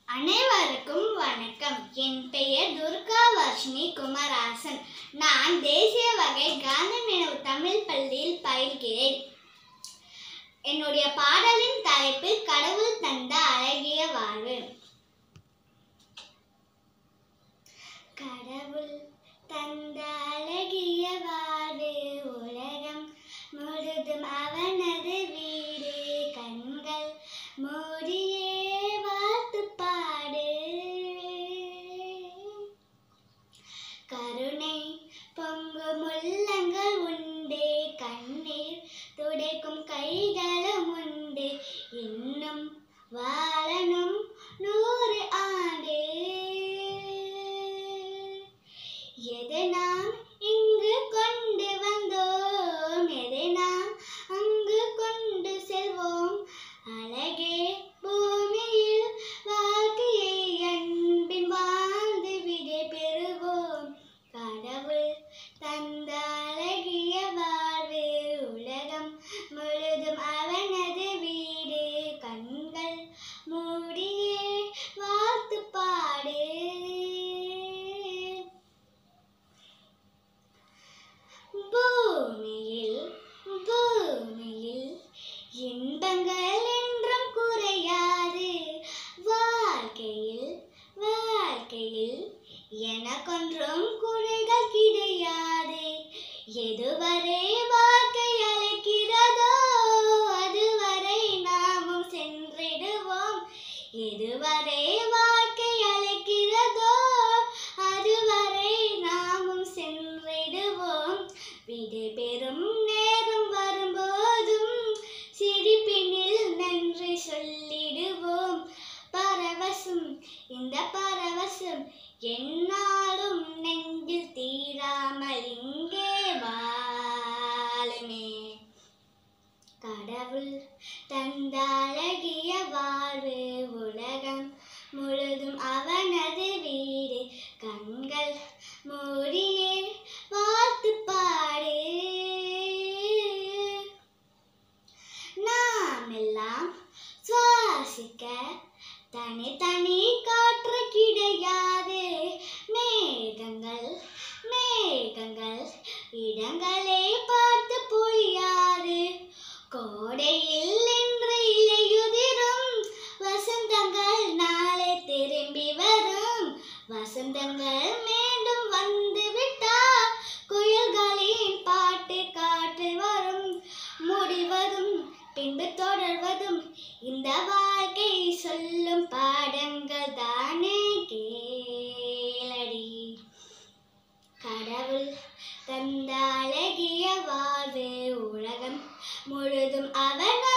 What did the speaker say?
அனைவருக்கும் வணக்கம். என் பெயர் துர்கா வர்ஷினி குமராசன். நான் தேசிய வகை காந்தி நினைவு தமிழ் பள்ளியில் பயில்கிறேன். என்னுடைய பாடலின் தலைப்பு கடவுள் தந்த அழகிய வாழ்வு. கடவுள் தந்த அழகிய வாழ்வு, உலகம் முழுதும் அவனது வீடு. கண்கள் மூடியே வாழ்த்து பாடு. கருணை பொங்கும் உள்ளங்கள் உண்டு, கண்ணீர் துடைக்கும் கைகளும் உண்டு. இன்னும் வாழணும் 100 ஆண்டு. எதை நாம் இங்கு கொண்டு வந்தோம், எதை நாம் அங்கு கொண்டு செல்வோம். அழகே பூமியில் வாழ்க்கையை அன்பின் வாழ்ந்து விடை பெறுவோம். கடவுள் தந்த அழகிய வாழ்வு, உலகம் முழுதும் அவனது வீடு. கண்கள் மூடியே வாழ்த்து பாடு. பூமியில் இன்பங்கள் என்றும் குறையாது. வாழ்க்கையில் எனக்கொன்றும் குறைகள் கிடையாது. எதுவரை வாழ்க்கை அழைக்கிறதோ அதுவரை நாமும் சென்றிடுவோம். எதுவரை வாழ்க்கை அழைக்கிறதோ அதுவரை நாமும் சென்றிடுவோம். விடை பெறும் நேரம் வரும்போதும் சிரிப்பினில் நன்றி சொல்லிடுவோம். பரவசம், இந்த பரவசம் என்னாலும் நெஞ்சில் தீராமல் இங்கே வாழுமே. கடவுள் தந்த அழகிய வாழ்வு, உலகம் முழுதும் அவனது வீடு. கண்கள் மூடியே வாழ்த்து பாடு. நாம் எல்லாம் சுவாசிக்க தனி காற்று கிடையாது. மேகங்கள் இடங்களை பார்த்து பொழியாது. கோடையில் இன்று இலையுதிரும், வசந்தங்கள் நாளை திரும்பி வரும். வசந்தங்கள் மீண்டும் வந்து விட்டால் குயில்களின் பாட்டு காற்றில் வரும். முடிவதும் பின்பு தொடர்வதும் இந்த வாழ்க்கை சொல்லும் பாடங்கள் தானே கேளடி. கடவுள் தந்த அழகிய வாழ்வு, உலகம் முழுதும் அவன்